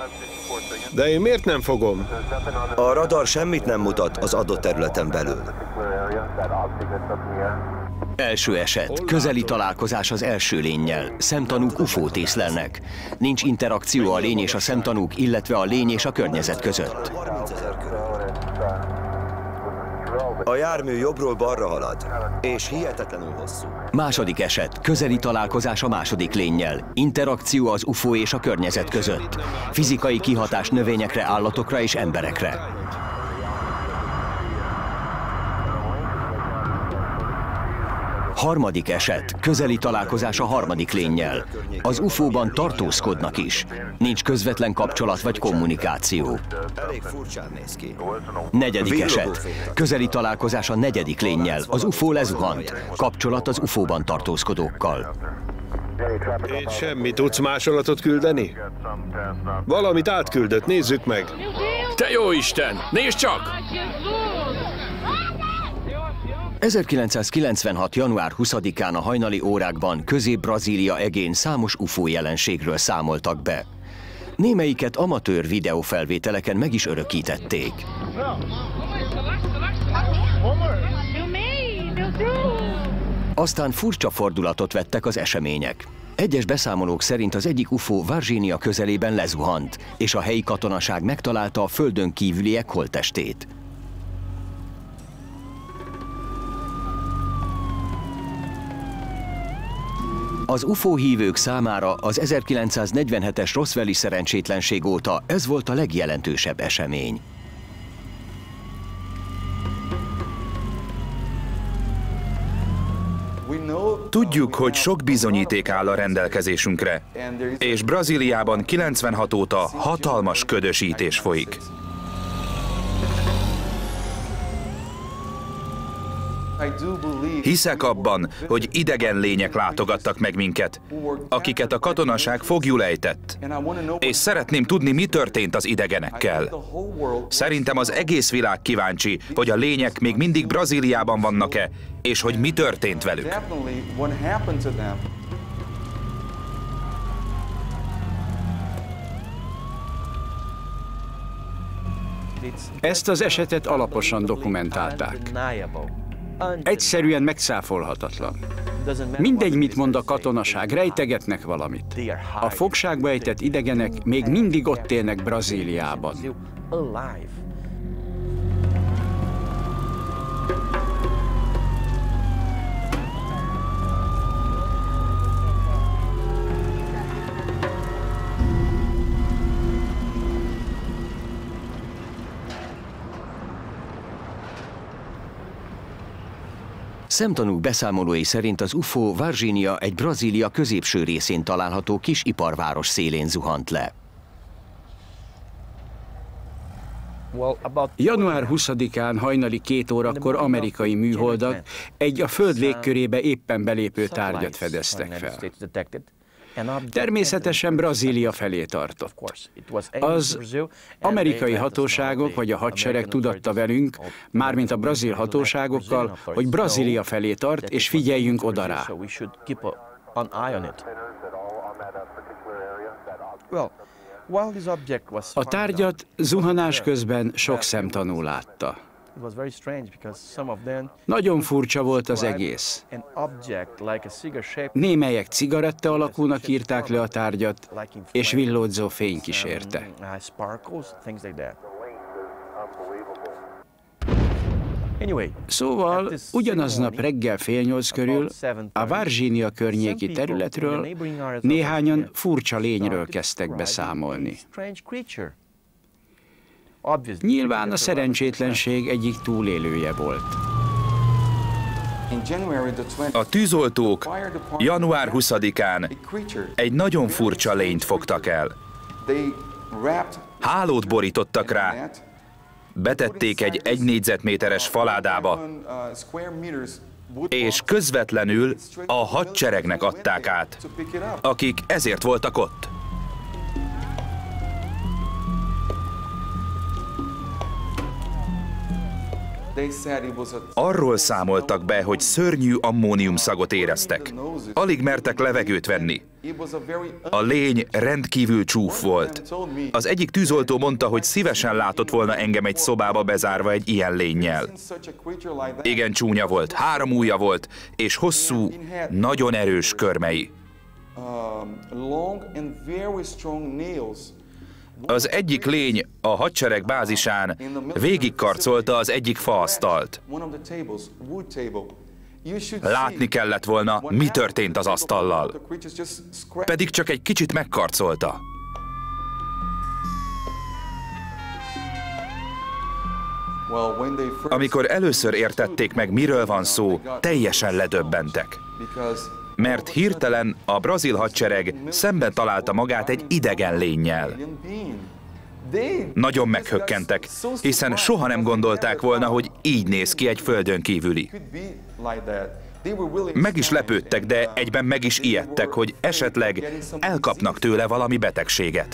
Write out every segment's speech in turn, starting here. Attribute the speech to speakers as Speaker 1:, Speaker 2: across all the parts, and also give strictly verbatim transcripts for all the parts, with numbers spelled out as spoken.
Speaker 1: De én miért nem fogom?
Speaker 2: A radar semmit nem mutat az adott területen belül.
Speaker 3: Első eset. Közeli találkozás az első lénnyel. Szemtanúk ufót észlelnek. Nincs interakció a lény és a szemtanúk, illetve a lény és a környezet között.
Speaker 2: A jármű jobbról balra halad, és hihetetlenül hosszú.
Speaker 3: Második eset. Közeli találkozás a második lénnyel. Interakció az ufó és a környezet között. Fizikai kihatás növényekre, állatokra és emberekre. Harmadik eset. Közeli találkozás a harmadik lénnyel. Az ufóban tartózkodnak is. Nincs közvetlen kapcsolat vagy kommunikáció.
Speaker 2: Elég furcsán néz ki.
Speaker 3: Negyedik eset. Közeli találkozás a negyedik lénnyel. Az ufó lezuhant. Kapcsolat az ufóban tartózkodókkal.
Speaker 1: Én semmi tudsz másolatot küldeni? Valamit átküldött, nézzük meg.
Speaker 4: Te jó Isten! Nézd csak!
Speaker 3: ezerkilencszázkilencvenhat. január huszadikán a hajnali órákban Közép-Brazília egén számos ufó jelenségről számoltak be. Némelyiket amatőr videófelvételeken meg is örökítették. Aztán furcsa fordulatot vettek az események. Egyes beszámolók szerint az egyik ufó Virginia közelében lezuhant, és a helyi katonaság megtalálta a földön kívüliek holttestét. Az ufó hívők számára az ezerkilencszáznegyvenhetes Roswelli szerencsétlenség óta ez volt a legjelentősebb esemény.
Speaker 5: Tudjuk, hogy sok bizonyíték áll a rendelkezésünkre, és Brazíliában kilencvenhat óta hatalmas ködösítés folyik. Hiszek abban, hogy idegen lények látogattak meg minket, akiket a katonaság foglyul ejtett. És szeretném tudni, mi történt az idegenekkel. Szerintem az egész világ kíváncsi, hogy a lények még mindig Brazíliában vannak-e, és hogy mi történt velük.
Speaker 6: Ezt az esetet alaposan dokumentálták. Egyszerűen megcáfolhatatlan. Mindegy, mit mond a katonaság, rejtegetnek valamit. A fogságba ejtett idegenek még mindig ott élnek Brazíliában.
Speaker 3: Szemtanúk beszámolói szerint az ufó Virginia egy Brazília középső részén található kis iparváros szélén zuhant le.
Speaker 6: január huszadikán hajnali két órakor amerikai műholdak egy a Föld légkörébe éppen belépő tárgyat fedeztek fel. Természetesen Brazília felé tartott. Az amerikai hatóságok vagy a hadsereg tudatta velünk, mármint a brazil hatóságokkal, hogy Brazília felé tart, és figyeljünk oda rá. A tárgyat zuhanás közben sok szemtanú látta. Nagyon furcsa volt az egész. Némelyek cigaretta alakúnak írták le a tárgyat, és villódzó fény kísérte. Szóval ugyanaznap reggel fél nyolc körül a Virginia környéki területről néhányan furcsa lényről kezdtek beszámolni. Nyilván a szerencsétlenség egyik túlélője volt.
Speaker 5: A tűzoltók január huszadikán egy nagyon furcsa lényt fogtak el. Hálót borítottak rá, betették egy egy négyzetméteres faládába, és közvetlenül a hadseregnek adták át, akik ezért voltak ott. Arról számoltak be, hogy szörnyű ammóniumszagot éreztek. Alig mertek levegőt venni. A lény rendkívül csúf volt. Az egyik tűzoltó mondta, hogy szívesen látott volna engem egy szobába bezárva egy ilyen lénnyel. Igen csúnya volt, három ujja volt, és hosszú, nagyon erős körmei. Az egyik lény a hadsereg bázisán végigkarcolta az egyik faasztalt. Látni kellett volna, mi történt az asztallal. Pedig csak egy kicsit megkarcolta. Amikor először értették meg, miről van szó, teljesen ledöbbentek. Mert hirtelen a brazil hadsereg szemben találta magát egy idegen lénnyel. Nagyon meghökkentek, hiszen soha nem gondolták volna, hogy így néz ki egy földön kívüli. Meg is lepődtek, de egyben meg is ijedtek, hogy esetleg elkapnak tőle valami betegséget.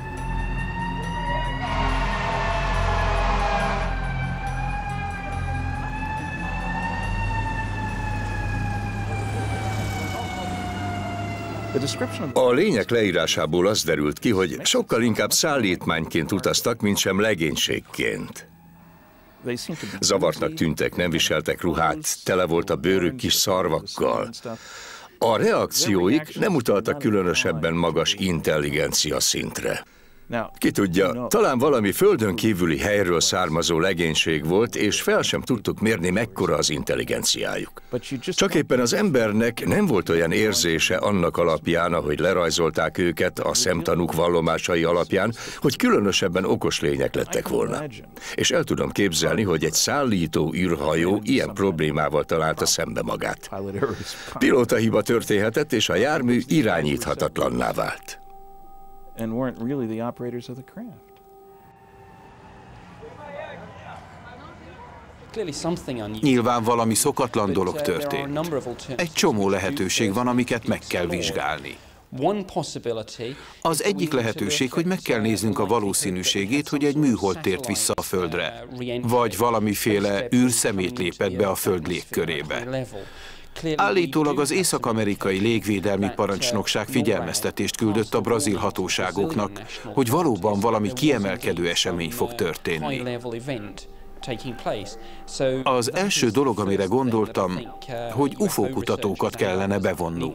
Speaker 7: A lények leírásából az derült ki, hogy sokkal inkább szállítmányként utaztak, mint sem legénységként. Zavartnak tűntek, nem viseltek ruhát, tele volt a bőrük kis szarvakkal. A reakcióik nem utaltak különösebben magas intelligencia szintre. Ki tudja, talán valami földön kívüli helyről származó legénység volt, és fel sem tudtuk mérni, mekkora az intelligenciájuk. Csak éppen az embernek nem volt olyan érzése annak alapján, ahogy lerajzolták őket a szemtanúk vallomásai alapján, hogy különösebben okos lények lettek volna. És el tudom képzelni, hogy egy szállító űrhajó ilyen problémával találta szembe magát. Pilótahiba történhetett, és a jármű irányíthatatlanná vált.
Speaker 8: And weren't really the operators of the craft.
Speaker 9: Nyilván valami szokatlan dolog történt. Egy csomó lehetőség van, amiket meg kell vizsgálni. Az egyik lehetőség, hogy meg kell néznünk a valószínűségét, hogy egy műhold tért vissza a Földre, vagy valamiféle űrszemét lépett be a Föld légkörébe. Állítólag az észak-amerikai légvédelmi parancsnokság figyelmeztetést küldött a brazil hatóságoknak, hogy valóban valami kiemelkedő esemény fog történni. Az első dolog, amire gondoltam, hogy u f o kutatókat kellene bevonnunk.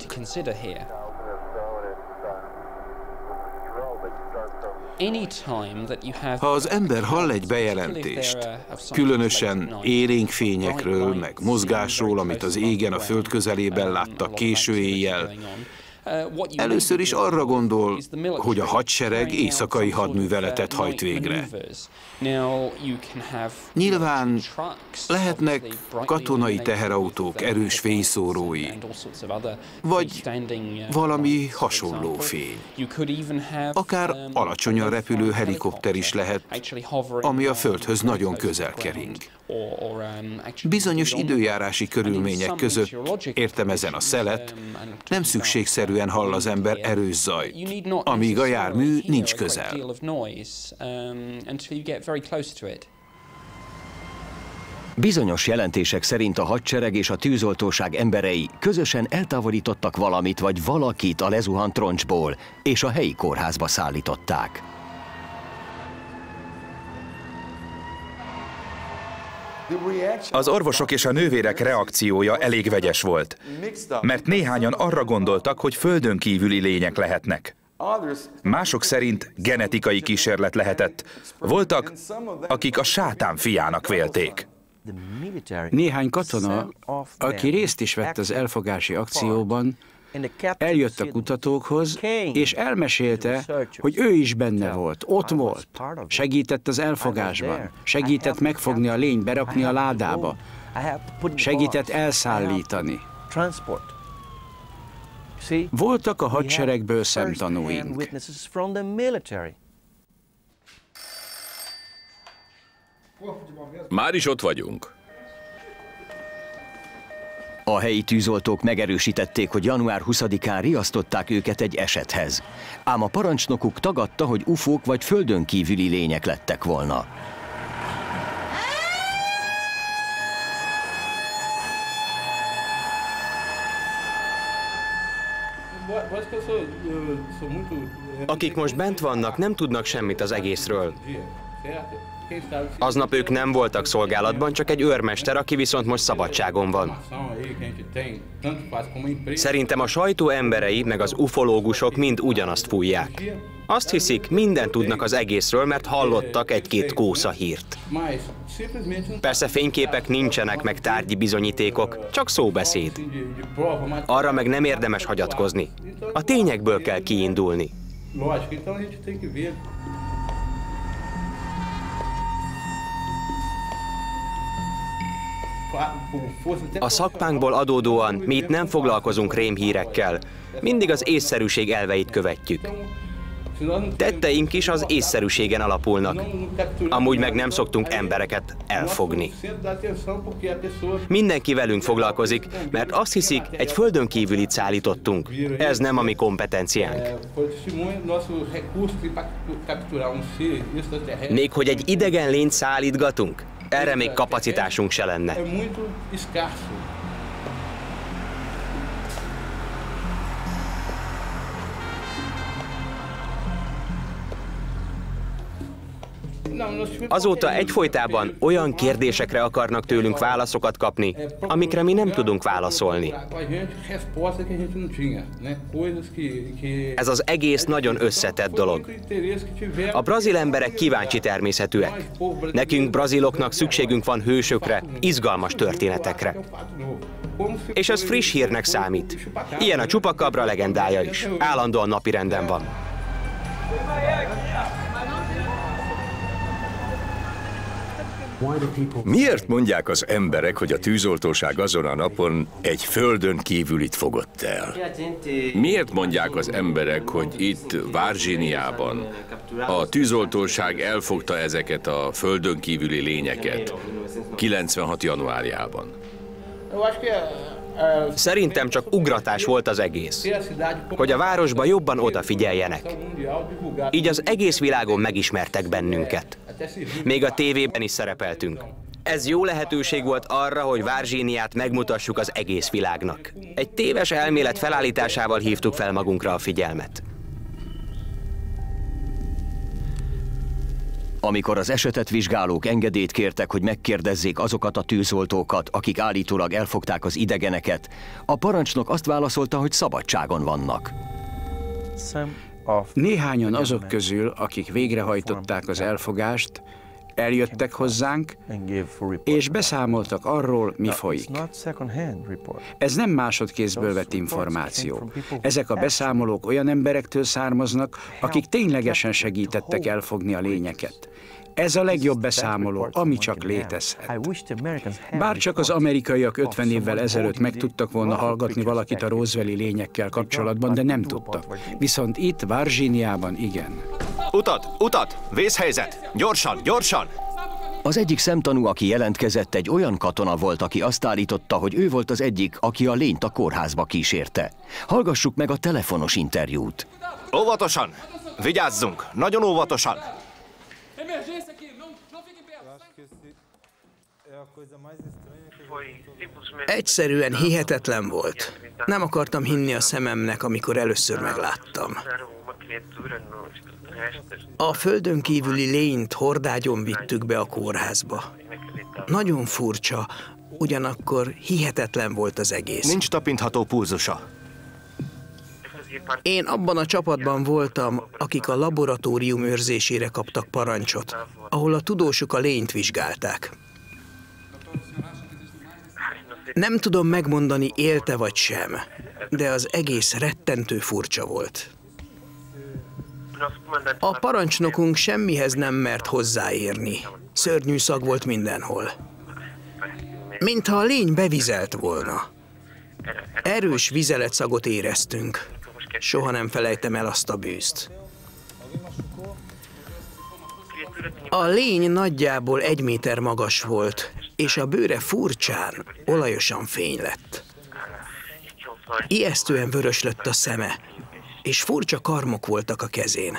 Speaker 9: Ha az ember hall egy bejelentést, különösen élénkfényekről, meg mozgásról, amit az égen a Föld közelében láttak késő éjjel, először is arra gondol, hogy a hadsereg éjszakai hadműveletet hajt végre. Nyilván lehetnek katonai teherautók erős fényszórói, vagy valami hasonló fény. Akár alacsonyan repülő helikopter is lehet, ami a Földhöz nagyon közel kering. Bizonyos időjárási körülmények között, értem ezen a szelet, nem szükségszerűen hall az ember erős zajt, amíg a jármű nincs közel.
Speaker 3: Bizonyos jelentések szerint a hadsereg és a tűzoltóság emberei közösen eltávolítottak valamit vagy valakit a lezuhant roncsból, és a helyi kórházba szállították.
Speaker 5: Az orvosok és a nővérek reakciója elég vegyes volt, mert néhányan arra gondoltak, hogy földön kívüli lények lehetnek. Mások szerint genetikai kísérlet lehetett. Voltak, akik a sátán fiának vélték.
Speaker 6: Néhány katona, aki részt is vett az elfogási akcióban, eljött a kutatókhoz, és elmesélte, hogy ő is benne volt, ott volt, segített az elfogásban, segített megfogni a lényt, berakni a ládába, segített elszállítani. Voltak a hadseregből szemtanúink.
Speaker 4: Már is ott vagyunk.
Speaker 3: A helyi tűzoltók megerősítették, hogy január huszadikán riasztották őket egy esethez. Ám a parancsnokuk tagadta, hogy u f o-k vagy földön kívüli lények lettek volna.
Speaker 10: Akik most bent vannak, nem tudnak semmit az egészről. Aznap ők nem voltak szolgálatban, csak egy őrmester, aki viszont most szabadságon van. Szerintem a sajtó emberei, meg az ufológusok mind ugyanazt fújják. Azt hiszik, mindent tudnak az egészről, mert hallottak egy-két kósza hírt. Persze fényképek nincsenek, meg tárgyi bizonyítékok, csak szóbeszéd. Arra meg nem érdemes hagyatkozni. A tényekből kell kiindulni. A szakmánkból adódóan mi itt nem foglalkozunk rémhírekkel, mindig az észszerűség elveit követjük. Tetteink is az észszerűségen alapulnak. Amúgy meg nem szoktunk embereket elfogni. Mindenki velünk foglalkozik, mert azt hiszik, egy földön kívülit szállítottunk. Ez nem a mi kompetenciánk. Még hogy egy idegen lényt szállítgatunk? Erre még kapacitásunk se lenne. Azóta egyfolytában olyan kérdésekre akarnak tőlünk válaszokat kapni, amikre mi nem tudunk válaszolni. Ez az egész nagyon összetett dolog. A brazil emberek kíváncsi természetűek. Nekünk, braziloknak szükségünk van hősökre, izgalmas történetekre. És ez friss hírnek számít. Ilyen a Chupacabra legendája is. Állandóan napirenden van.
Speaker 7: Miért mondják az emberek, hogy a tűzoltóság azon a napon egy földön kívülit fogott el?
Speaker 4: Miért mondják az emberek, hogy itt, Virginiában a tűzoltóság elfogta ezeket a földön kívüli lényeket kilencvenhat januárjában?
Speaker 10: Szerintem csak ugratás volt az egész, hogy a városba jobban odafigyeljenek. Így az egész világon megismertek bennünket. Még a tévében is szerepeltünk. Ez jó lehetőség volt arra, hogy Virginiát megmutassuk az egész világnak. Egy téves elmélet felállításával hívtuk fel magunkra a figyelmet.
Speaker 3: Amikor az esetet vizsgálók engedélyt kértek, hogy megkérdezzék azokat a tűzoltókat, akik állítólag elfogták az idegeneket, a parancsnok azt válaszolta, hogy szabadságon vannak.
Speaker 6: Néhányan azok közül, akik végrehajtották az elfogást, eljöttek hozzánk, és beszámoltak arról, mi folyik. Ez nem másodkézből vett információ. Ezek a beszámolók olyan emberektől származnak, akik ténylegesen segítettek elfogni a lényeket. Ez a legjobb beszámoló, ami csak létezhet. Bár csak az amerikaiak ötven évvel ezelőtt meg tudtak volna hallgatni valakit a Roswelli lényekkel kapcsolatban, de nem tudtak. Viszont itt, Virginiában igen.
Speaker 11: Utat! Utat! Vészhelyzet! Gyorsan! Gyorsan!
Speaker 3: Az egyik szemtanú, aki jelentkezett, egy olyan katona volt, aki azt állította, hogy ő volt az egyik, aki a lényt a kórházba kísérte. Hallgassuk meg a telefonos interjút.
Speaker 11: Óvatosan! Vigyázzunk! Nagyon óvatosan!
Speaker 12: Egyszerűen hihetetlen volt. Nem akartam hinni a szememnek, amikor először megláttam. A földön kívüli lényt hordágyon vittük be a kórházba. Nagyon furcsa, ugyanakkor hihetetlen volt az egész.
Speaker 11: Nincs tapintható pulzusa.
Speaker 12: Én abban a csapatban voltam, akik a laboratórium őrzésére kaptak parancsot, ahol a tudósok a lényt vizsgálták. Nem tudom megmondani, élte vagy sem, de az egész rettentő furcsa volt. A parancsnokunk semmihez nem mert hozzáérni. Szörnyű szag volt mindenhol. Mintha a lény bevizelt volna. Erős vizeletszagot éreztünk. Soha nem felejtem el azt a bűzt. A lény nagyjából egy méter magas volt, és a bőre furcsán, olajosan fény lett. Ijesztően vörös lett a szeme, és furcsa karmok voltak a kezén.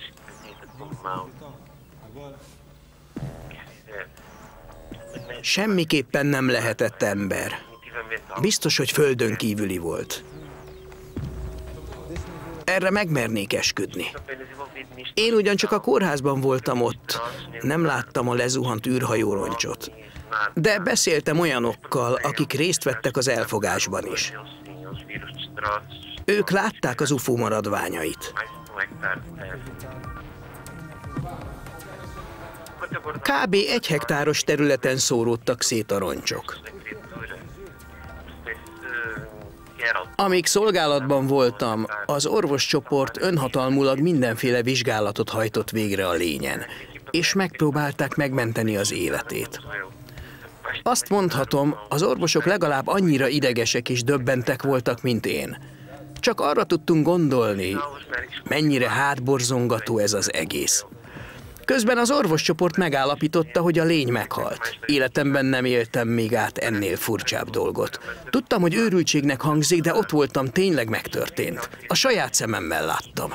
Speaker 12: Semmiképpen nem lehetett ember. Biztos, hogy földön kívüli volt. Erre megmernék esküdni. Én ugyancsak a kórházban voltam ott, nem láttam a lezuhant űrhajóroncsot. De beszéltem olyanokkal, akik részt vettek az elfogásban is. Ők látták az ufó maradványait. Kb. egy hektáros területen szóródtak szét a roncsok. Amíg szolgálatban voltam, az orvoscsoport önhatalmulag mindenféle vizsgálatot hajtott végre a lényen, és megpróbálták megmenteni az életét. Azt mondhatom, az orvosok legalább annyira idegesek és döbbentek voltak, mint én. Csak arra tudtunk gondolni, mennyire hátborzongató ez az egész. Közben az orvoscsoport megállapította, hogy a lény meghalt. Életemben nem éltem még át ennél furcsább dolgot. Tudtam, hogy őrültségnek hangzik, de ott voltam, tényleg megtörtént. A saját szememmel láttam.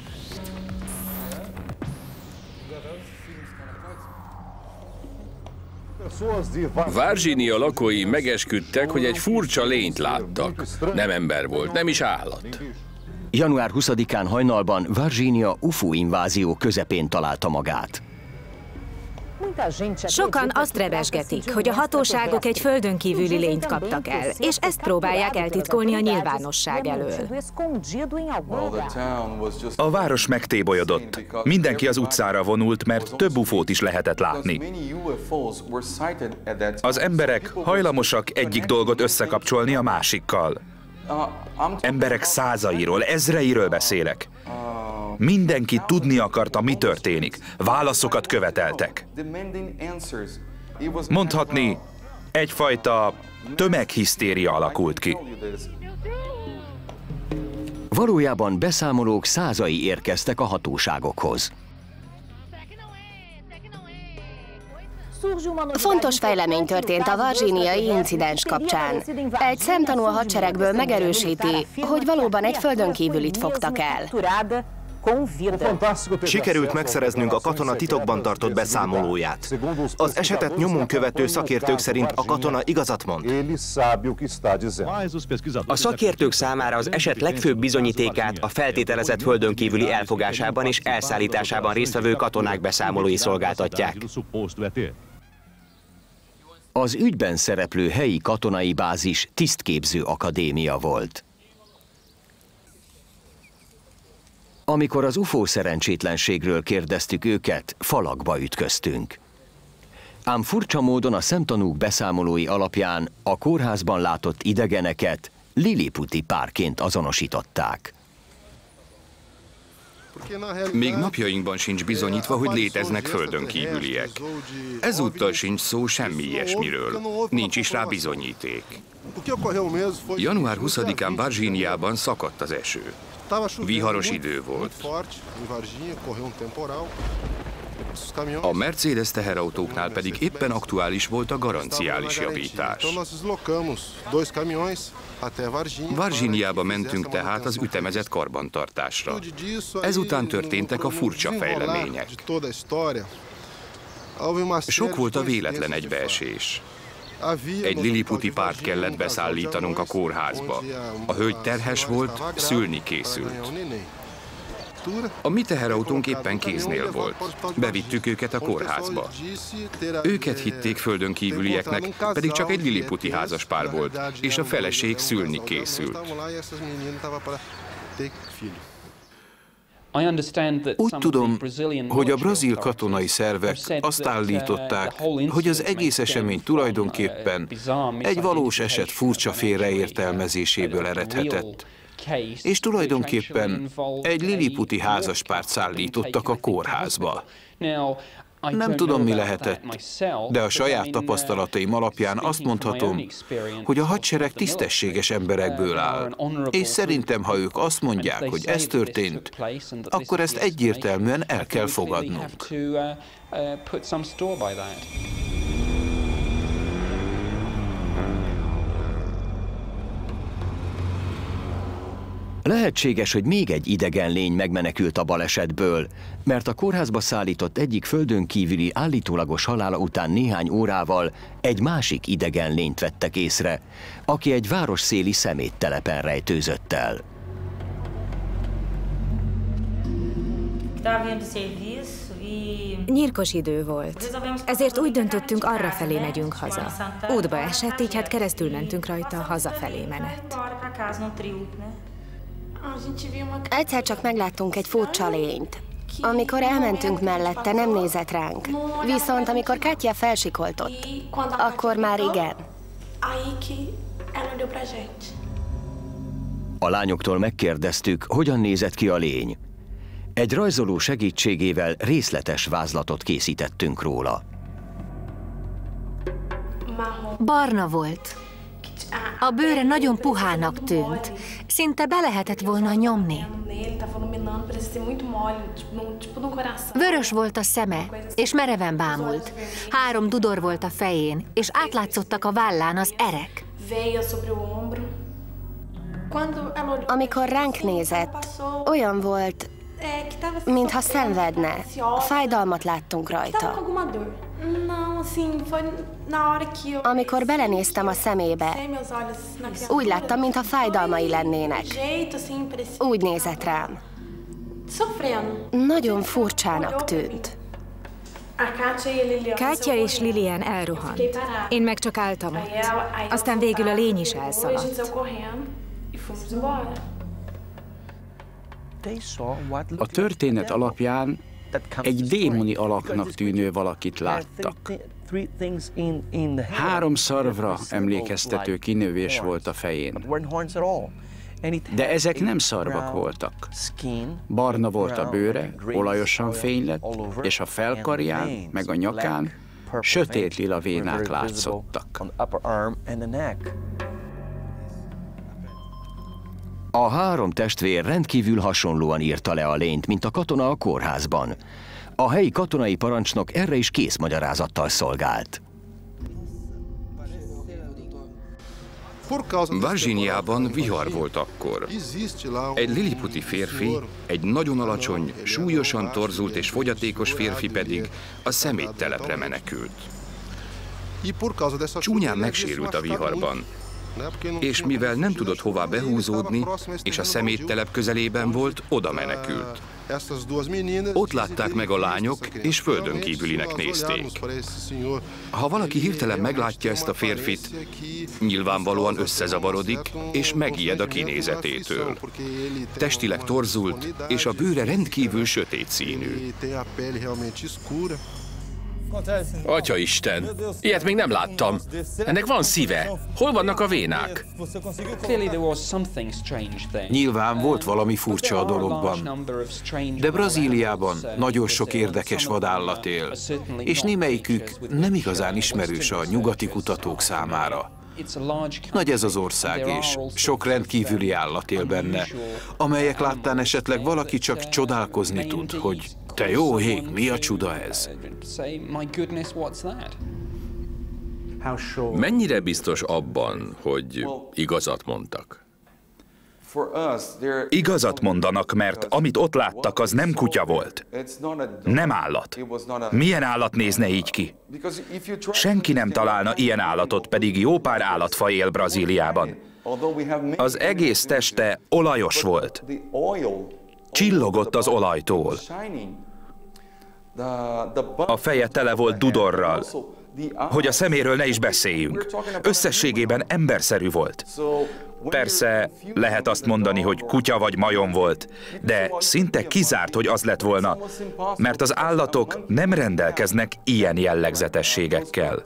Speaker 4: Virginia lakói megesküdtek, hogy egy furcsa lényt láttak. Nem ember volt, nem is állat.
Speaker 3: január huszadikán hajnalban Virginia ufó invázió közepén találta magát.
Speaker 13: Sokan azt rebesgetik, hogy a hatóságok egy földön kívüli lényt kaptak el, és ezt próbálják eltitkolni a nyilvánosság elől.
Speaker 5: A város megtébolyodott. Mindenki az utcára vonult, mert több ufót is lehetett látni. Az emberek hajlamosak egyik dolgot összekapcsolni a másikkal. Emberek százairól, ezreiről beszélek. Mindenki tudni akarta, mi történik. Válaszokat követeltek. Mondhatni, egyfajta tömeghisztéria alakult ki.
Speaker 3: Valójában beszámolók százai érkeztek a hatóságokhoz.
Speaker 14: Fontos fejlemény történt a virginiai incidens kapcsán. Egy szemtanú a hadseregből megerősíti, hogy valóban egy földön kívülit fogtak el.
Speaker 11: Sikerült megszereznünk a katona titokban tartott beszámolóját. Az esetet nyomon követő szakértők szerint a katona igazat mond.
Speaker 10: A szakértők számára az eset legfőbb bizonyítékát a feltételezett földön kívüli elfogásában és elszállításában résztvevő katonák beszámolói szolgáltatják.
Speaker 3: Az ügyben szereplő helyi katonai bázis tisztképző akadémia volt. Amikor az ufó szerencsétlenségről kérdeztük őket, falakba ütköztünk. Ám furcsa módon a szemtanúk beszámolói alapján a kórházban látott idegeneket liliputi párként azonosították.
Speaker 15: Még napjainkban sincs bizonyítva, hogy léteznek földön kívüliek. Ezúttal sincs szó semmi ilyesmiről. Nincs is rá bizonyíték. január huszadikán Virginiában szakadt az eső. Viharos idő volt. A Mercedes teherautóknál pedig éppen aktuális volt a garanciális javítás. Virginiába mentünk tehát az ütemezett karbantartásra. Ezután történtek a furcsa fejlemények. Sok volt a véletlen egybeesés. Egy liliputi párt kellett beszállítanunk a kórházba. A hölgy terhes volt, szülni készült. A mi teherautónk éppen kéznél volt. Bevittük őket a kórházba. Őket hitték földön kívülieknek, pedig csak egy liliputi házaspár volt, és a feleség szülni készült.
Speaker 9: Úgy tudom, hogy a brazil katonai szervek azt állították, hogy az egész esemény tulajdonképpen egy valós eset furcsa félreértelmezéséből eredhetett, és tulajdonképpen egy liliputi házaspárt szállítottak a kórházba. Nem tudom, mi lehetett, de a saját tapasztalataim alapján azt mondhatom, hogy a hadsereg tisztességes emberekből áll. És szerintem, ha ők azt mondják, hogy ez történt, akkor ezt egyértelműen el kell fogadnunk.
Speaker 3: Lehetséges, hogy még egy idegen lény megmenekült a balesetből, mert a kórházba szállított egyik földön kívüli állítólagos halála után néhány órával egy másik idegen lényt vettek észre, aki egy városszéli szeméttelepen rejtőzött el.
Speaker 13: Nyírkos idő volt, ezért úgy döntöttünk, arrafelé megyünk haza. Útba esett, így hát keresztül mentünk rajta a hazafelé menet.
Speaker 14: Egyszer csak megláttunk egy furcsa lényt. Amikor elmentünk mellette, nem nézett ránk. Viszont amikor Katya felsikoltott, akkor már igen.
Speaker 3: A lányoktól megkérdeztük, hogyan nézett ki a lény. Egy rajzoló segítségével részletes vázlatot készítettünk róla.
Speaker 16: Barna volt. A bőre nagyon puhának tűnt. Szinte be lehetett volna nyomni. Vörös volt a szeme, és mereven bámult. Három dudor volt a fején, és átlátszottak a vállán az erek.
Speaker 14: Amikor ránk nézett, olyan volt, mintha szenvedne. Fájdalmat láttunk rajta. Amikor belenéztem a szemébe, úgy láttam, mintha fájdalmai lennének. Úgy nézett rám. Nagyon furcsának tűnt.
Speaker 13: Katya és Lilian elrohant. Én meg csak álltam ott. Aztán végül a lény is elszaladt.
Speaker 6: A történet alapján egy démoni alaknak tűnő valakit láttak. Három szarvra emlékeztető kinövés volt a fején. De ezek nem szarvak voltak. Barna volt a bőre, olajosan fénylett, és a felkarján, meg a nyakán sötét lila vénák látszottak.
Speaker 3: A három testvér rendkívül hasonlóan írta le a lényt, mint a katona a kórházban. A helyi katonai parancsnok erre is készmagyarázattal szolgált.
Speaker 15: Virginiában vihar volt akkor. Egy liliputi férfi, egy nagyon alacsony, súlyosan torzult és fogyatékos férfi pedig a szeméttelepre menekült. Csúnyán megsérült a viharban, és mivel nem tudott hová behúzódni, és a szeméttelep közelében volt, oda menekült. Ott látták meg a lányok, és földön kívülinek nézték. Ha valaki hirtelen meglátja ezt a férfit, nyilvánvalóan összezavarodik, és megijed a kinézetétől. Testileg torzult, és a bőre rendkívül sötét színű.
Speaker 4: Atyaisten, ilyet még nem láttam. Ennek van szíve. Hol vannak a vénák?
Speaker 9: Nyilván volt valami furcsa a dologban, de Brazíliában nagyon sok érdekes vadállat él, és némelyikük nem igazán ismerős a nyugati kutatók számára. Nagy ez az ország, és sok rendkívüli állat él benne, amelyek láttán esetleg valaki csak csodálkozni tud, hogy te jó ég, mi a csuda ez?
Speaker 4: Mennyire biztos abban, hogy igazat mondtak?
Speaker 5: Igazat mondanak, mert amit ott láttak, az nem kutya volt. Nem állat. Milyen állat nézne így ki? Senki nem találna ilyen állatot, pedig jó pár állatfaj él Brazíliában. Az egész teste olajos volt. Csillogott az olajtól. A feje tele volt dudorral. Hogy a szeméről ne is beszéljünk. Összességében emberszerű volt. Persze lehet azt mondani, hogy kutya vagy majom volt, de szinte kizárt, hogy az lett volna, mert az állatok nem rendelkeznek ilyen jellegzetességekkel.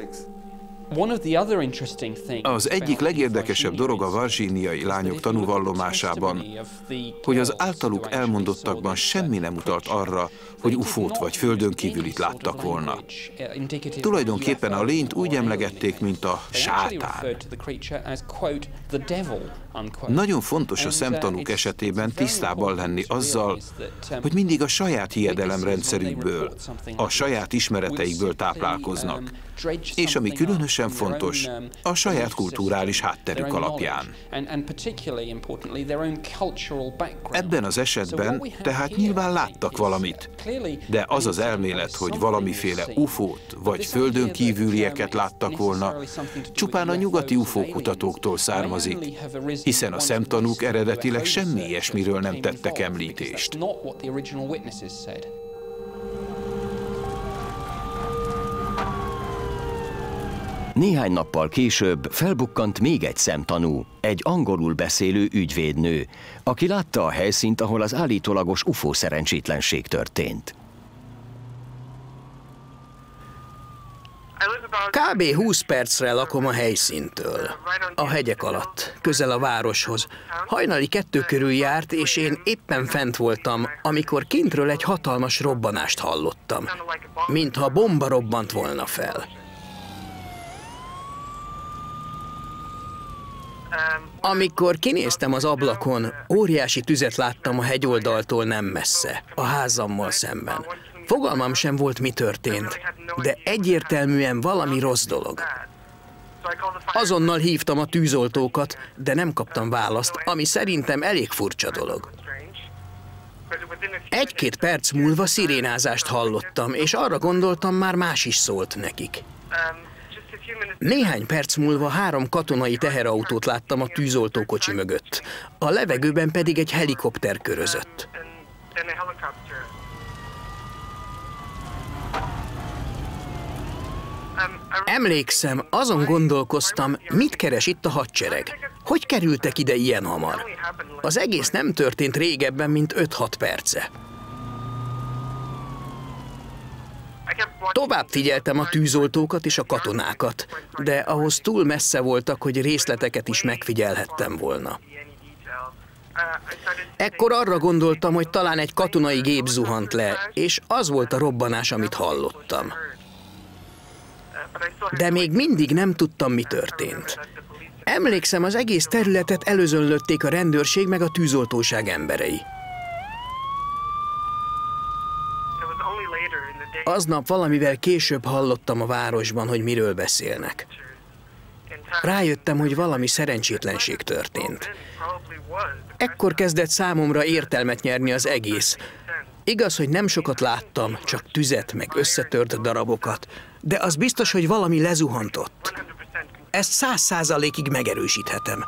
Speaker 9: Az egyik legérdekesebb dolog a virginiai lányok tanúvallomásában, hogy az általuk elmondottakban semmi nem utalt arra, hogy ufót vagy földön kívülit láttak volna. Tulajdonképpen a lényt úgy emlegették, mint a sátán. Nagyon fontos a szemtanúk esetében tisztában lenni azzal, hogy mindig a saját hiedelemrendszerükből, a saját ismereteikből táplálkoznak, és ami különösen fontos, a saját kulturális hátterük alapján. Ebben az esetben tehát nyilván láttak valamit, de az az elmélet, hogy valamiféle ufót vagy földön kívülieket láttak volna, csupán a nyugati ufókutatóktól származik, hiszen a szemtanúk eredetileg semmi ilyesmiről nem tettek említést.
Speaker 3: Néhány nappal később felbukkant még egy szemtanú, egy angolul beszélő ügyvédnő, aki látta a helyszínt, ahol az állítólagos ufó szerencsétlenség történt.
Speaker 12: Kb. húsz percre lakom a helyszíntől, a hegyek alatt, közel a városhoz. Hajnali kettő körül járt, és én éppen fent voltam, amikor kintről egy hatalmas robbanást hallottam, mintha bomba robbant volna fel. Amikor kinéztem az ablakon, óriási tüzet láttam a hegyoldaltól nem messze, a házammal szemben. Fogalmam sem volt, mi történt, de egyértelműen valami rossz dolog. Azonnal hívtam a tűzoltókat, de nem kaptam választ, ami szerintem elég furcsa dolog. Egy-két perc múlva szirénázást hallottam, és arra gondoltam, már más is szólt nekik. Néhány perc múlva három katonai teherautót láttam a tűzoltókocsi mögött, a levegőben pedig egy helikopter körözött. Emlékszem, azon gondolkoztam, mit keres itt a hadsereg. Hogy kerültek ide ilyen hamar? Az egész nem történt régebben, mint öt-hat perce. Tovább figyeltem a tűzoltókat és a katonákat, de ahhoz túl messze voltak, hogy részleteket is megfigyelhettem volna. Ekkor arra gondoltam, hogy talán egy katonai gép zuhant le, és az volt a robbanás, amit hallottam. De még mindig nem tudtam, mi történt. Emlékszem, az egész területet előzönlötték a rendőrség meg a tűzoltóság emberei. Aznap valamivel később hallottam a városban, hogy miről beszélnek. Rájöttem, hogy valami szerencsétlenség történt. Ekkor kezdett számomra értelmet nyerni az egész. Igaz, hogy nem sokat láttam, csak tüzet meg összetört darabokat, de az biztos, hogy valami lezuhantott. Ezt száz százalékig megerősíthetem.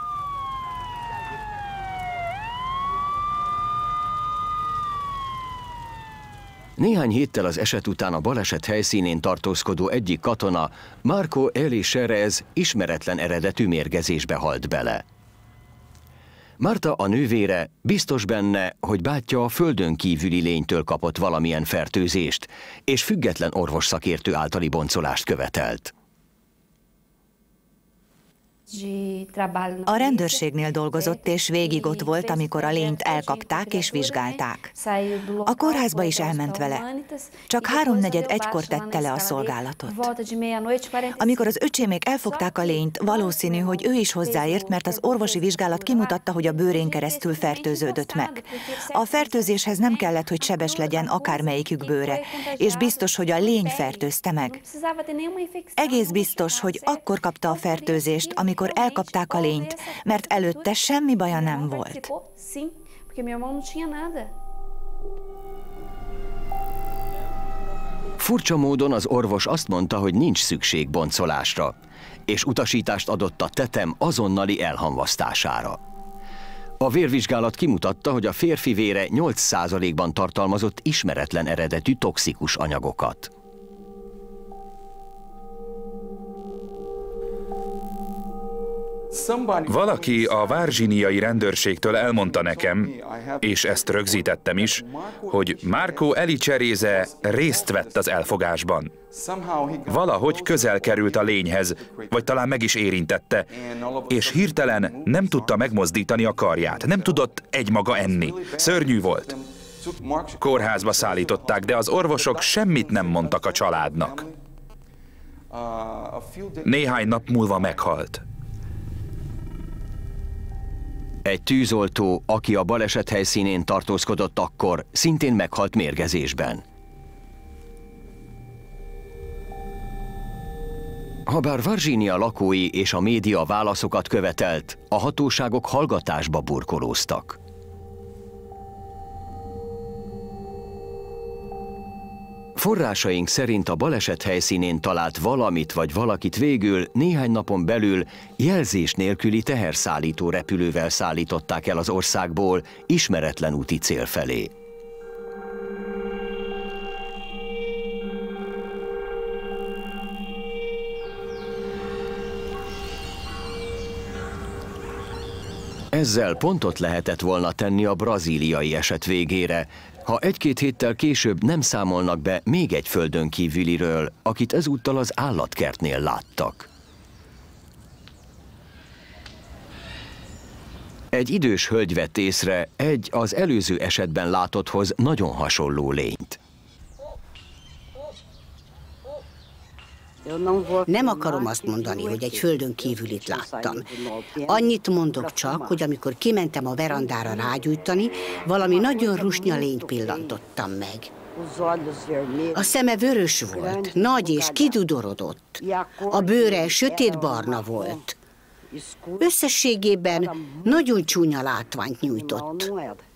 Speaker 3: Néhány héttel az eset után a baleset helyszínén tartózkodó egyik katona, Marco Eli Serez ismeretlen eredetű mérgezésbe halt bele. Marta, a nővére, biztos benne, hogy bátyja a földön kívüli lénytől kapott valamilyen fertőzést, és független orvosszakértő általi boncolást követelt.
Speaker 17: A rendőrségnél dolgozott, és végig ott volt, amikor a lényt elkapták és vizsgálták. A kórházba is elment vele. Csak háromnegyed egykor tette le a szolgálatot. Amikor az öcsémék elfogták a lényt, valószínű, hogy ő is hozzáért, mert az orvosi vizsgálat kimutatta, hogy a bőrén keresztül fertőződött meg. A fertőzéshez nem kellett, hogy sebes legyen akármelyikük bőre, és biztos, hogy a lény fertőzte meg. Egész biztos, hogy akkor kapta a fertőzést, amikor elkapták a lényt, mert előtte semmi baja nem volt.
Speaker 3: Furcsa módon az orvos azt mondta, hogy nincs szükség boncolásra, és utasítást adott a tetem azonnali elhamvasztására. A vérvizsgálat kimutatta, hogy a férfi vére nyolc százalékban tartalmazott ismeretlen eredetű toxikus anyagokat.
Speaker 5: Valaki a várzsiniai rendőrségtől elmondta nekem, és ezt rögzítettem is, hogy Marco Eli Serez részt vett az elfogásban. Valahogy közel került a lényhez, vagy talán meg is érintette, és hirtelen nem tudta megmozdítani a karját, nem tudott egymaga enni. Szörnyű volt. Kórházba szállították, de az orvosok semmit nem mondtak a családnak. Néhány nap múlva meghalt.
Speaker 3: Egy tűzoltó, aki a baleset helyszínén tartózkodott akkor, szintén meghalt mérgezésben. Habár Virginia lakói és a média válaszokat követelt, a hatóságok hallgatásba burkolóztak. Forrásaink szerint a baleset helyszínén talált valamit vagy valakit végül néhány napon belül jelzés nélküli teherszállító repülővel szállították el az országból ismeretlen úti cél felé. Ezzel pontot lehetett volna tenni a brazíliai eset végére, ha egy-két héttel később nem számolnak be még egy földönkívüliről, akit ezúttal az állatkertnél láttak. Egy idős hölgy vett észre egy az előző esetben látotthoz nagyon hasonló lényt.
Speaker 18: Nem akarom azt mondani, hogy egy földön kívülit láttam. Annyit mondok csak, hogy amikor kimentem a verandára rágyújtani, valami nagyon rusnya lényt pillantottam meg. A szeme vörös volt, nagy és kidudorodott. A bőre sötétbarna volt. Összességében nagyon csúnya látványt nyújtott.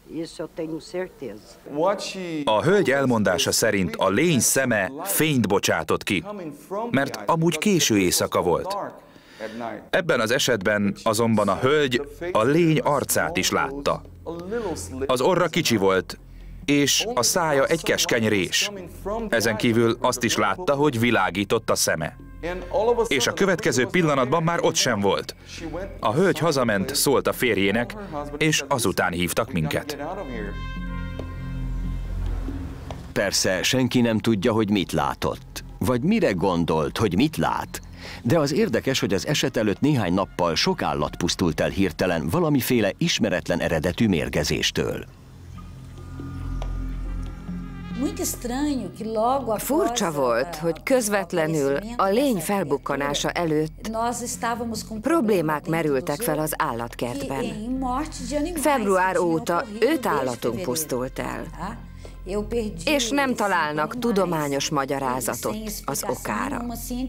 Speaker 5: A hölgy elmondása szerint a lény szeme fényt bocsátott ki, mert amúgy késő éjszaka volt. Ebben az esetben azonban a hölgy a lény arcát is látta. Az orra kicsi volt, és a szája egy keskeny rés. Ezen kívül azt is látta, hogy világított a szeme. És a következő pillanatban már ott sem volt. A hölgy hazament, szólt a férjének, és azután hívtak minket.
Speaker 3: Persze senki nem tudja, hogy mit látott, vagy mire gondolt, hogy mit lát. De az érdekes, hogy az eset előtt néhány nappal sok állat pusztult el hirtelen valamiféle ismeretlen eredetű mérgezéstől.
Speaker 19: Furcsa volt, hogy közvetlenül a lény felbukkanása előtt problémák merültek fel az állatkertben. Február óta öt állatunk pusztult el, és nem találnak tudományos magyarázatot az okára.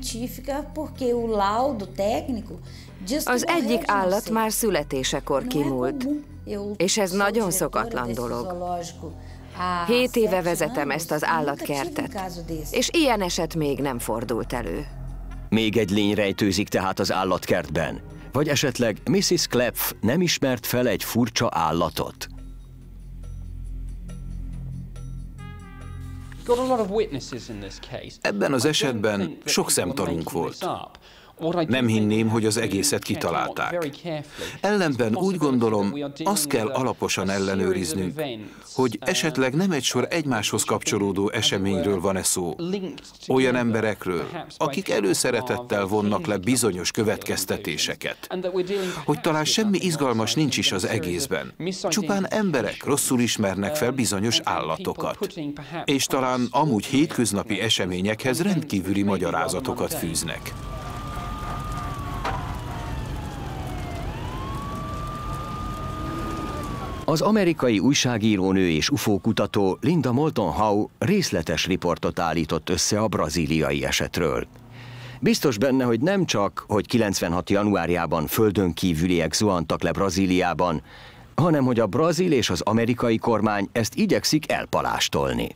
Speaker 19: Az egyik állat már születésekor kimúlt, és ez nagyon szokatlan dolog. Hét éve vezetem ezt az állatkertet, és ilyen eset még nem fordult elő.
Speaker 3: Még egy lény rejtőzik tehát az állatkertben? Vagy esetleg missziz Klepf nem ismert fel egy furcsa állatot?
Speaker 9: Ebben az esetben sok szemtanúnk volt. Nem hinném, hogy az egészet kitalálták. Ellenben úgy gondolom, azt kell alaposan ellenőriznünk, hogy esetleg nem egy sor egymáshoz kapcsolódó eseményről van-e szó. Olyan emberekről, akik előszeretettel vonnak le bizonyos következtetéseket. Hogy talán semmi izgalmas nincs is az egészben. Csupán emberek rosszul ismernek fel bizonyos állatokat. És talán amúgy hétköznapi eseményekhez rendkívüli magyarázatokat fűznek.
Speaker 3: Az amerikai újságírónő és ufókutató Linda Moulton Howe részletes riportot állított össze a brazíliai esetről. Biztos benne, hogy nem csak, hogy kilencvenhat januárjában földönkívüliek zuhantak le Brazíliában, hanem hogy a brazil és az amerikai kormány ezt igyekszik elpalástolni.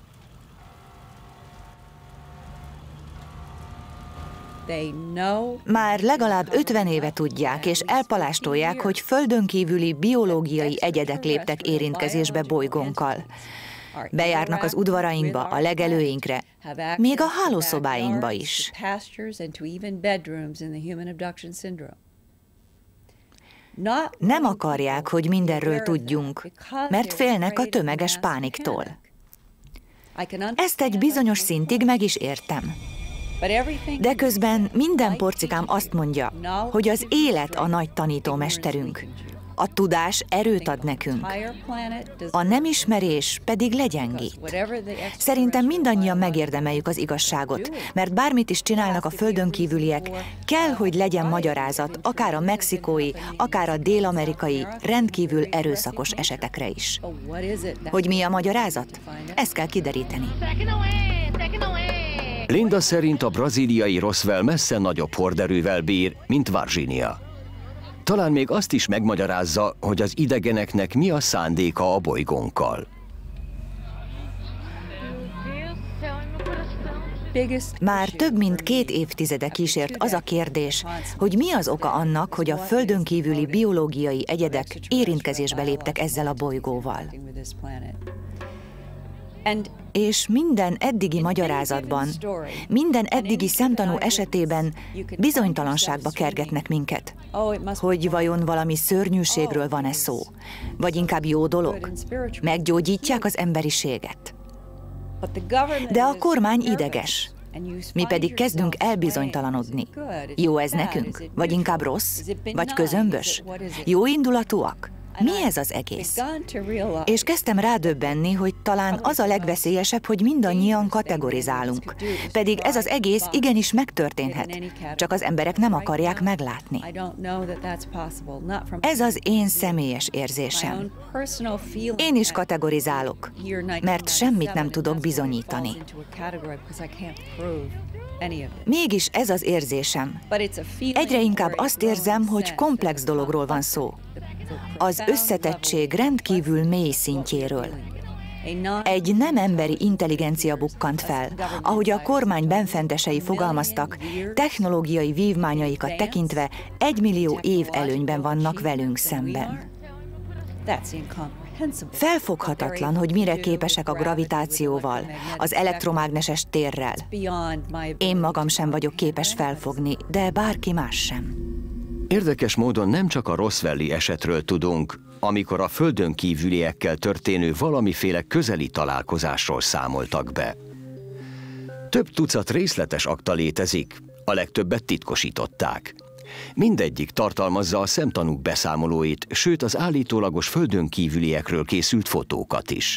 Speaker 17: Már legalább ötven éve tudják és elpalástolják, hogy földönkívüli biológiai egyedek léptek érintkezésbe bolygónkkal. Bejárnak az udvarainkba, a legelőinkre, még a hálószobáinkba is. Nem akarják, hogy mindenről tudjunk, mert félnek a tömeges pániktól. Ezt egy bizonyos szintig meg is értem. De közben minden porcikám azt mondja, hogy az élet a nagy tanítómesterünk. A tudás erőt ad nekünk. A nem ismerés pedig legyengít. Szerintem mindannyian megérdemeljük az igazságot, mert bármit is csinálnak a földönkívüliek, kell, hogy legyen magyarázat, akár a mexikói, akár a dél-amerikai rendkívül erőszakos esetekre is. Hogy mi a magyarázat? Ezt kell kideríteni.
Speaker 3: Linda szerint a brazíliai Roswell messze nagyobb horderővel bír, mint Virginia. Talán még azt is megmagyarázza, hogy az idegeneknek mi a szándéka a bolygónkkal.
Speaker 17: Már több mint két évtizede kísért az a kérdés, hogy mi az oka annak, hogy a Földön kívüli biológiai egyedek érintkezésbe léptek ezzel a bolygóval. És minden eddigi magyarázatban, minden eddigi szemtanú esetében bizonytalanságba kergetnek minket, hogy vajon valami szörnyűségről van-e szó, vagy inkább jó dolog, meggyógyítják az emberiséget. De a kormány ideges, mi pedig kezdünk elbizonytalanodni. Jó ez nekünk? Vagy inkább rossz? Vagy közömbös? Jó indulatúak? Mi ez az egész? És kezdtem rádöbbenni, hogy talán az a legveszélyesebb, hogy mindannyian kategorizálunk. Pedig ez az egész igenis megtörténhet, csak az emberek nem akarják meglátni. Ez az én személyes érzésem. Én is kategorizálok, mert semmit nem tudok bizonyítani. Mégis ez az érzésem. Egyre inkább azt érzem, hogy komplex dologról van szó. Az összetettség rendkívül mély szintjéről. Egy nem emberi intelligencia bukkant fel, ahogy a kormány benfentesei fogalmaztak, technológiai vívmányaikat tekintve egymillió év előnyben vannak velünk szemben. Felfoghatatlan, hogy mire képesek a gravitációval, az elektromágneses térrel. Én magam sem vagyok képes felfogni, de bárki más sem.
Speaker 3: Érdekes módon nem csak a Roswelli esetről tudunk, amikor a földön kívüliekkel történő valamiféle közeli találkozásról számoltak be. Több tucat részletes akta létezik, a legtöbbet titkosították. Mindegyik tartalmazza a szemtanúk beszámolóit, sőt az állítólagos földön kívüliekről készült fotókat is.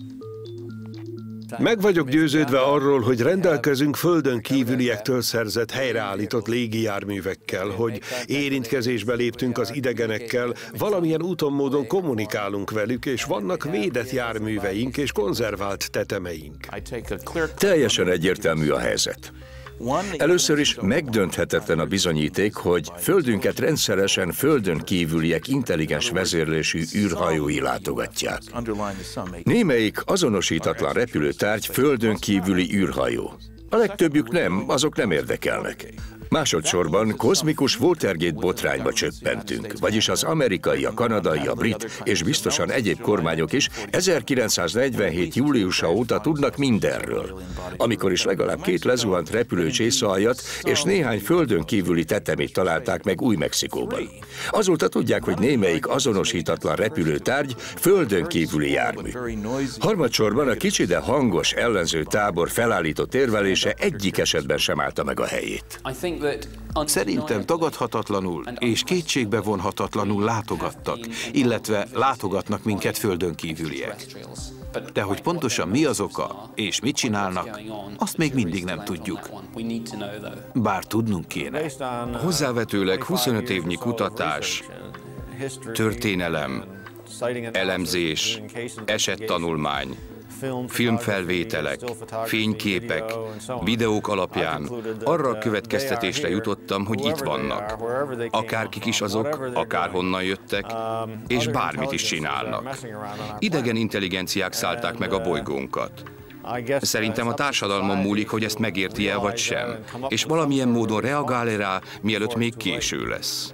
Speaker 1: Meg vagyok győződve arról, hogy rendelkezünk földön kívüliektől szerzett helyreállított légijárművekkel, hogy érintkezésbe léptünk az idegenekkel, valamilyen úton módon kommunikálunk velük, és vannak védett járműveink és konzervált tetemeink.
Speaker 7: Teljesen egyértelmű a helyzet. Először is megdönthetetlen a bizonyíték, hogy földünket rendszeresen földön kívüliek intelligens vezérlésű űrhajói látogatják. Némelyik azonosítatlan repülőtárgy földön kívüli űrhajó. A legtöbbjük nem, azok nem érdekelnek. Másodszorban kozmikus Watergate botrányba csöppentünk, vagyis az amerikai, a kanadai, a brit és biztosan egyéb kormányok is ezerkilencszáznegyvenhét júliusa óta tudnak mindenről, amikor is legalább két lezuhant repülő csészealjat és néhány földön kívüli tetemét találták meg Új-Mexikóban. Azóta tudják, hogy némelyik azonosítatlan repülőtárgy földön kívüli jármű. Harmadsorban a kicsi, de hangos ellenző tábor felállított érvelése egyik esetben sem állta meg a helyét.
Speaker 9: Szerintem tagadhatatlanul és kétségbe vonhatatlanul látogattak, illetve látogatnak minket földön kívüliek. De hogy pontosan mi az oka és mit csinálnak, azt még mindig nem tudjuk. Bár tudnunk kéne.
Speaker 15: Hozzávetőleg huszonöt évnyi kutatás, történelem, elemzés, esettanulmány, filmfelvételek, fényképek, videók alapján arra a következtetésre jutottam, hogy itt vannak. Akárkik is azok, akárhonnan jöttek, és bármit is csinálnak. Idegen intelligenciák szállták meg a bolygónkat. Szerintem a társadalmon múlik, hogy ezt megérti-e vagy sem, és valamilyen módon reagál-e rá, mielőtt még késő lesz.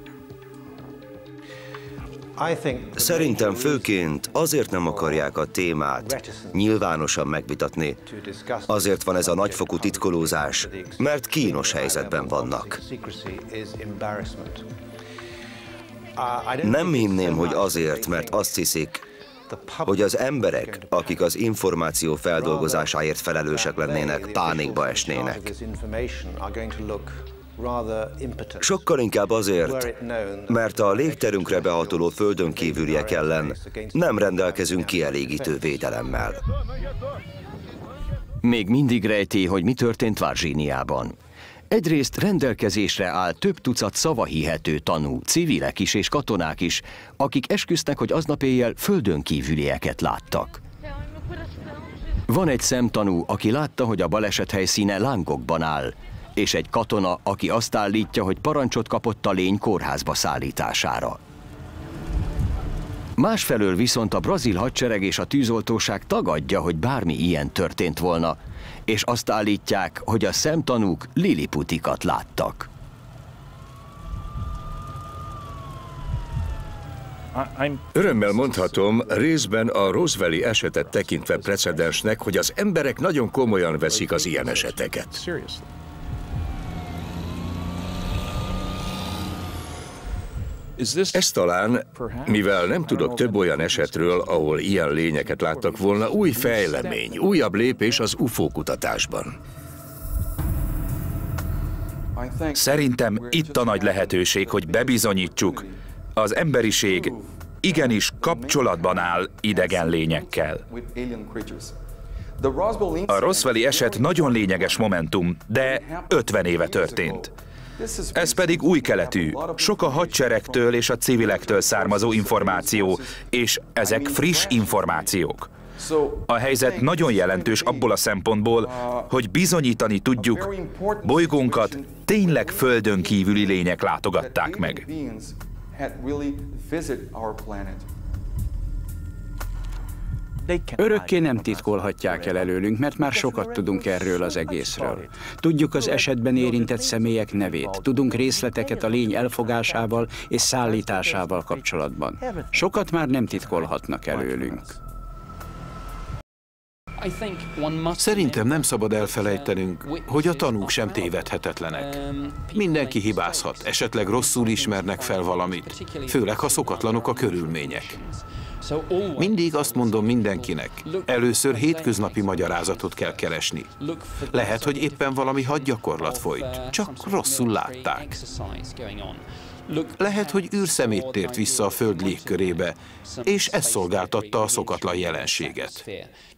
Speaker 2: Szerintem főként azért nem akarják a témát nyilvánosan megvitatni. Azért van ez a nagyfokú titkolózás, mert kínos helyzetben vannak. Nem hinném, hogy azért, mert azt hiszik, hogy az emberek, akik az információ feldolgozásáért felelősek lennének, pánikba esnének. Sokkal inkább azért, mert a légterünkre behatoló földön kívüliek ellen nem rendelkezünk kielégítő védelemmel.
Speaker 3: Még mindig rejtély, hogy mi történt Virginiában. Egyrészt rendelkezésre áll több tucat szavahihető tanú, civilek is és katonák is, akik esküsznek, hogy aznap éjjel földön kívülieket láttak. Van egy szemtanú, aki látta, hogy a baleset helyszíne lángokban áll, és egy katona, aki azt állítja, hogy parancsot kapott a lény kórházba szállítására. Másfelől viszont a brazil hadsereg és a tűzoltóság tagadja, hogy bármi ilyen történt volna, és azt állítják, hogy a szemtanúk liliputikat láttak.
Speaker 7: Örömmel mondhatom, részben a Roswell-i esetet tekintve precedensnek, hogy az emberek nagyon komolyan veszik az ilyen eseteket. Ez talán, mivel nem tudok több olyan esetről, ahol ilyen lényeket láttak volna, új fejlemény, újabb lépés az u f o kutatásban.
Speaker 5: Szerintem itt a nagy lehetőség, hogy bebizonyítsuk, az emberiség igenis kapcsolatban áll idegen lényekkel. A Roswell-i eset nagyon lényeges momentum, de ötven éve történt. Ez pedig új keletű, sok a hadseregtől és a civilektől származó információ, és ezek friss információk. A helyzet nagyon jelentős abból a szempontból, hogy bizonyítani tudjuk, bolygónkat tényleg földön kívüli lények látogatták meg.
Speaker 6: Örökké nem titkolhatják el előlünk, mert már sokat tudunk erről az egészről. Tudjuk az esetben érintett személyek nevét, tudunk részleteket a lény elfogásával és szállításával kapcsolatban. Sokat már nem titkolhatnak előlünk.
Speaker 9: Szerintem nem szabad elfelejtenünk, hogy a tanúk sem tévedhetetlenek. Mindenki hibázhat, esetleg rosszul ismernek fel valamit, főleg ha szokatlanok a körülmények. Mindig azt mondom mindenkinek, először hétköznapi magyarázatot kell keresni. Lehet, hogy éppen valami hadgyakorlat folyt, csak rosszul látták. Lehet, hogy űrszemét tért vissza a Föld légkörébe, és ez szolgáltatta a szokatlan jelenséget.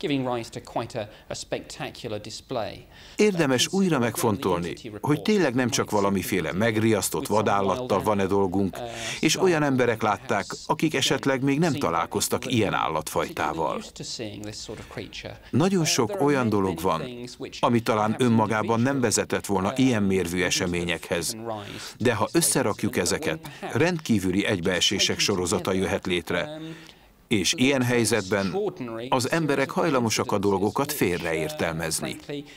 Speaker 9: Érdemes újra megfontolni, hogy tényleg nem csak valamiféle megriasztott vadállattal van-e dolgunk, és olyan emberek látták, akik esetleg még nem találkoztak ilyen állatfajtával. Nagyon sok olyan dolog van, ami talán önmagában nem vezetett volna ilyen mérvű eseményekhez, de ha összerakjuk ezeket, rendkívüli egybeesések sorozata jöhet létre, és ilyen helyzetben az emberek hajlamosak a dolgokat félreértelmezni.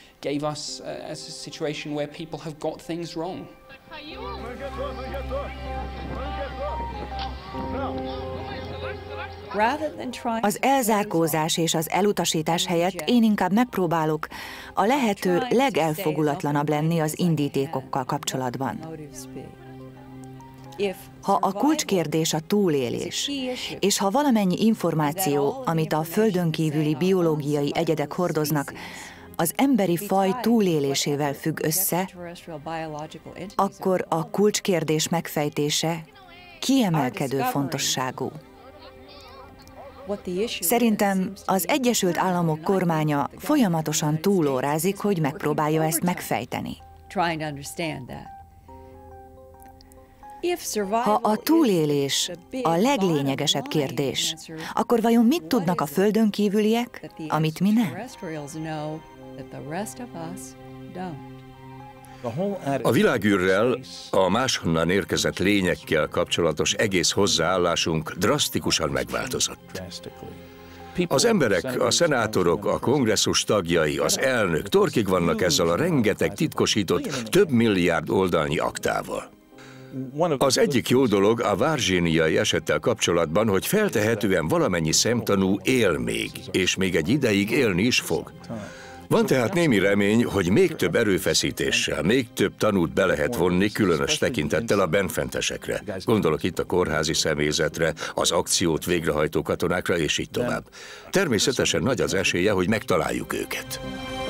Speaker 17: Az elzárkózás és az elutasítás helyett én inkább megpróbálok a lehető legelfogulatlanabb lenni az indítékokkal kapcsolatban. Ha a kulcskérdés a túlélés, és ha valamennyi információ, amit a földön kívüli biológiai egyedek hordoznak, az emberi faj túlélésével függ össze, akkor a kulcskérdés megfejtése kiemelkedő fontosságú. Szerintem az Egyesült Államok kormánya folyamatosan túlórázik, hogy megpróbálja ezt megfejteni. Ha a túlélés a leglényegesebb kérdés, akkor vajon mit tudnak a földön kívüliek, amit mi nem?
Speaker 7: A világűrrel, a máshonnan érkezett lényekkel kapcsolatos egész hozzáállásunk drasztikusan megváltozott. Az emberek, a szenátorok, a kongresszus tagjai, az elnök torkig vannak ezzel a rengeteg titkosított, több milliárd oldalnyi aktával. Az egyik jó dolog a virginiai esettel kapcsolatban, hogy feltehetően valamennyi szemtanú él még, és még egy ideig élni is fog. Van tehát némi remény, hogy még több erőfeszítéssel, még több tanút be lehet vonni, különös tekintettel a benfentesekre. Gondolok itt a kórházi személyzetre, az akciót végrehajtó katonákra, és így tovább. Természetesen nagy az esélye, hogy megtaláljuk őket.